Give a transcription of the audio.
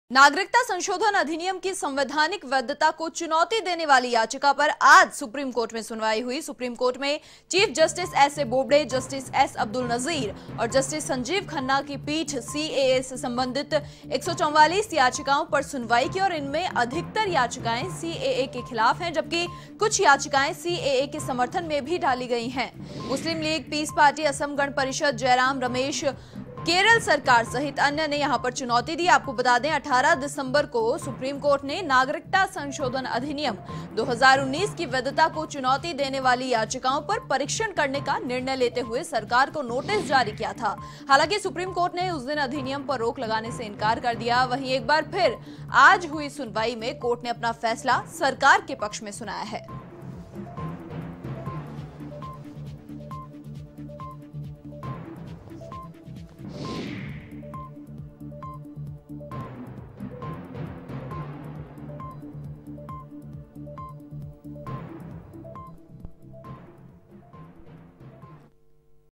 नागरिकता संशोधन अधिनियम की संवैधानिक वैधता को चुनौती देने वाली याचिका पर आज सुप्रीम कोर्ट में सुनवाई हुई। सुप्रीम कोर्ट में chief justice S A Bobde, justice S Abdul Nazeer और जस्टिस संजीव खन्ना की पीठ सीएए से संबंधित 144 याचिकाओं पर सुनवाई की और इनमें अधिकतर याचिकाएं सीएए के खिलाफ हैं, जबकि कुछ याचिकाएं सीएए के समर्थन में भी डाली गई हैं। मुस्लिम लीग, पीस पार्टी, असम गण परिषद, जयराम रमेश, केरल सरकार सहित अन्य ने यहां पर चुनौती दी। आपको बता दें 18 दिसंबर को सुप्रीम कोर्ट ने नागरिकता संशोधन अधिनियम 2019 की वैधता को चुनौती देने वाली याचिकाओं पर परीक्षण करने का निर्णय लेते हुए सरकार को नोटिस जारी किया था। हालांकि सुप्रीम कोर्ट ने उस दिन अधिनियम पर रोक लगाने से इनकार कर दिया। वहीं एक बार फिर आज हुई सुनवाई में कोर्ट ने अपना फैसला सरकार के पक्ष में सुनाया है।